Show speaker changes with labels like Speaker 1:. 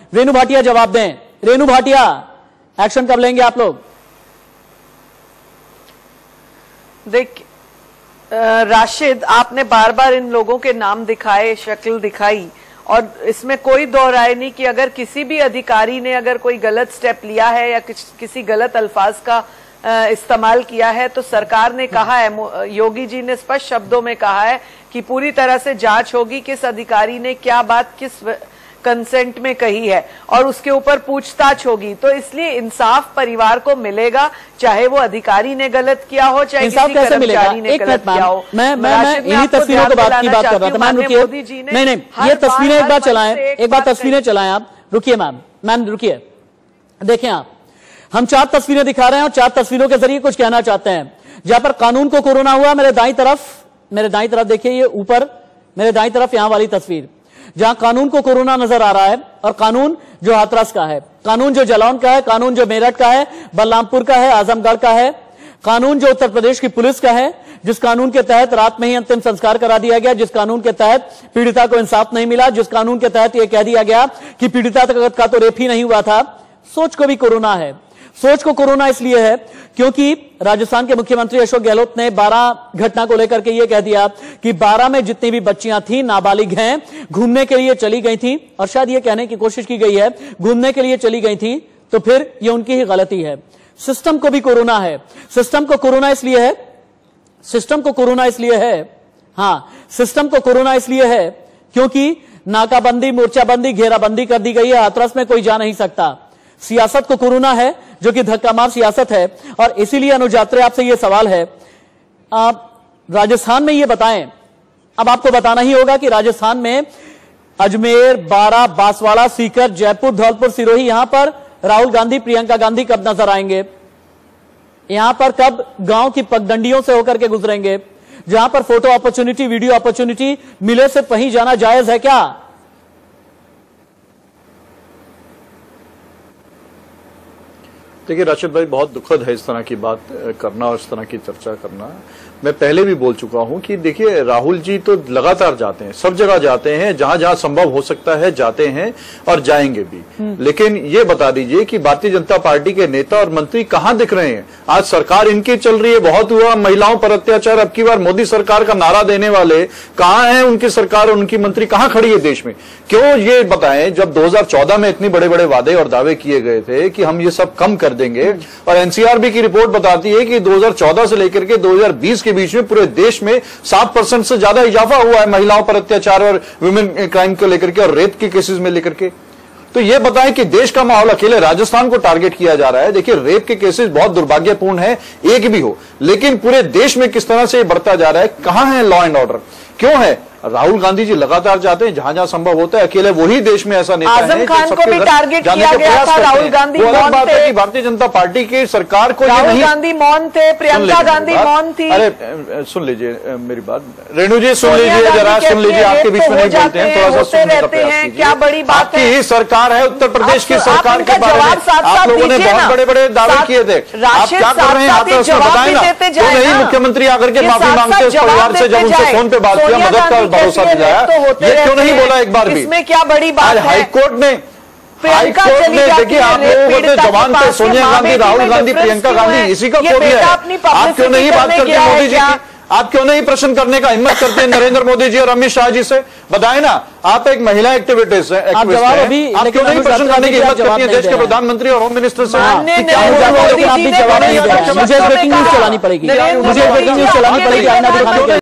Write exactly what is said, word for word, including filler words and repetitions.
Speaker 1: रेणु भाटिया जवाब दें। रेणु भाटिया, एक्शन कब लेंगे आप लोग?
Speaker 2: देख राशिद, आपने बार बार इन लोगों के नाम दिखाए, शक्ल दिखाई, और इसमें कोई दो राय नहीं कि अगर किसी भी अधिकारी ने अगर कोई गलत स्टेप लिया है या किस, किसी गलत अल्फाज का इस्तेमाल किया है तो सरकार ने कहा है, योगी जी ने स्पष्ट शब्दों में कहा है कि पूरी तरह से जांच होगी किस अधिकारी ने क्या बात किस कंसेंट में कही है और उसके ऊपर पूछताछ होगी। तो इसलिए इंसाफ परिवार को मिलेगा, चाहे वो अधिकारी ने गलत किया हो, चाहे किसी कर्मचारी ने गलत किया हो।
Speaker 1: मैं मैं मैं इन्हीं तस्वीरों के बाद की बात कर रहा था। मैम रुकिए, नहीं नहीं ये तस्वीरें एक बार चलाएं, एक बार तस्वीरें चलाएं आप। रुकिए मैम, मैम रुकिए, देखें आप, हम चार तस्वीरें दिखा रहे हैं और चार तस्वीरों के जरिए कुछ कहना चाहते हैं। जहां पर कानून को कोरोना हुआ, मेरे दाईं तरफ, मेरे दाईं तरफ देखिए, ये ऊपर मेरे दाईं तरफ यहां वाली तस्वीर, जहां कानून को कोरोना नजर आ रहा है, और कानून जो हाथरस का है, कानून जो जालौन का है, कानून जो मेरठ का है, बलरामपुर का है, आजमगढ़ का है, कानून जो उत्तर प्रदेश की पुलिस का है, जिस कानून के तहत रात में ही अंतिम संस्कार करा दिया गया, जिस कानून के तहत पीड़िता को इंसाफ नहीं मिला, जिस कानून के तहत यह कह दिया गया कि पीड़िता का तो रेप ही नहीं हुआ था। सोच को भी कोरोना है। सोच को कोरोना इसलिए है क्योंकि राजस्थान के मुख्यमंत्री अशोक गहलोत ने बारह घटना को लेकर के यह कह दिया कि बारह में जितनी भी बच्चियां थी नाबालिग हैं, घूमने के लिए चली गई थी, और शायद यह कहने की कोशिश की गई है घूमने के लिए चली गई थी, तो फिर यह उनकी ही गलती है। सिस्टम को भी कोरोना है। सिस्टम को कोरोना इसलिए है, सिस्टम को कोरोना इसलिए है, हां सिस्टम को कोरोना इसलिए है क्योंकि नाकाबंदी, मोर्चाबंदी, घेराबंदी कर दी गई है। हाथरस में कोई जा नहीं सकता। सियासत को कोरोना है, जो कि धक्का मार सियासत है। और इसीलिए अनुज यात्रे, आपसे यह सवाल है, आप राजस्थान में ये बताएं, अब आपको बताना ही होगा कि राजस्थान में अजमेर, बारां, बांसवाड़ा, सीकर, जयपुर, धौलपुर, सिरोही, यहां पर राहुल गांधी, प्रियंका गांधी कब नजर आएंगे? यहां पर कब गांव की पगडंडियों से होकर के गुजरेंगे? जहां पर फोटो अपॉर्चुनिटी, वीडियो अपॉर्चुनिटी मिले से वहीं जाना जायज है क्या?
Speaker 3: देखिए राशिद भाई, बहुत दुखद है इस तरह की बात करना और इस तरह की चर्चा करना। मैं पहले भी बोल चुका हूं कि देखिए राहुल जी तो लगातार जाते हैं, सब जगह जाते हैं, जहां जहां संभव हो सकता है जाते हैं और जाएंगे भी। लेकिन ये बता दीजिए कि भारतीय जनता पार्टी के नेता और मंत्री कहां दिख रहे हैं? आज सरकार इनकी चल रही है, बहुत हुआ महिलाओं पर अत्याचार, अब की बार मोदी सरकार का नारा देने वाले कहां है? उनकी सरकार और उनकी मंत्री कहां खड़ी है देश में? क्यों ये बताएं, जब दो हजार चौदह में इतने बड़े बड़े वादे और दावे किए गए थे कि हम ये सब कम कर देंगे, और एनसीआरबी की रिपोर्ट बताती है कि दो हजार चौदह से लेकर के दो हजार बीस के बीच में पूरे देश में सात परसेंट से ज्यादा इजाफा हुआ है महिलाओं पर अत्याचार और वुमेन क्राइम को लेकर के और रेप के केसेस में लेकर के। तो यह बताएं कि देश का माहौल अकेले राजस्थान को टारगेट किया जा रहा है। देखिए रेप के केसेस बहुत दुर्भाग्यपूर्ण है, एक भी हो, लेकिन पूरे देश में किस तरह से बढ़ता जा रहा है। कहां है लॉ एंड ऑर्डर? क्यों है? राहुल गांधी जी लगातार जाते हैं, जहां जहां संभव होता है। अकेले वही देश में ऐसा नेता है
Speaker 2: आजम खान को भी टारगेट किया गया था। राहुल गांधी मौन थे।
Speaker 3: भारतीय जनता पार्टी की सरकार को
Speaker 2: राहुल गांधी मौन थे, प्रियंका गांधी मौन थी।
Speaker 3: अरे सुन लीजिए मेरी बात, रेणु जी सुन लीजिए जरा, सुन लीजिए, आपके बीच में नहीं बोलते हैं, थोड़ा सा सुनने का प्रयास कीजिए।
Speaker 2: क्या बड़ी बात
Speaker 3: आपकी ही सरकार है, उत्तर प्रदेश की सरकार के बारे में आप लोगों ने बहुत बड़े बड़े दावे किए थे। आप क्या कर रहे हैं? आप तो उसमें बताएं ना। तो नहीं मुख्यमंत्री आकर के माफी मांगते इस परिवार से, जब उनसे फोन पे बात किया, मदद का भरोसा दिलाया,
Speaker 2: तो होते
Speaker 3: ये क्यों नहीं बोला एक बार भी?
Speaker 2: इसमें क्या बड़ी बात है?
Speaker 3: हाईकोर्ट ने हाईकोर्ट ने देखिए, आप लोगों को तो जवान पे सोनिया गांधी, राहुल गांधी, प्रियंका गांधी इसी का कोड है। आप क्यों नहीं बात करते मोदी जी की? आप क्यों नहीं प्रश्न करने का हिम्मत करते हैं नरेंद्र मोदी जी और अमित शाह जी से? बताएं ना, आप एक महिला एक्टिविस्ट हैं, आप क्यों नहीं प्रश्न करने की हिम्मत करती है देश के प्रधानमंत्री और होम मिनिस्टर से?
Speaker 1: मुझे ब्रेकिंग न्यूज चलानी पड़ेगी, मुझे ब्रेकिंग न्यूज चलानी पड़ेगी।